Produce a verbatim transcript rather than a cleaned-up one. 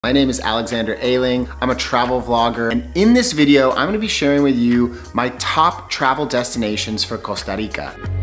My name is Alexander Ayling. I'm a travel vlogger, and in this video, I'm gonna be sharing with you my top travel destinations for Costa Rica.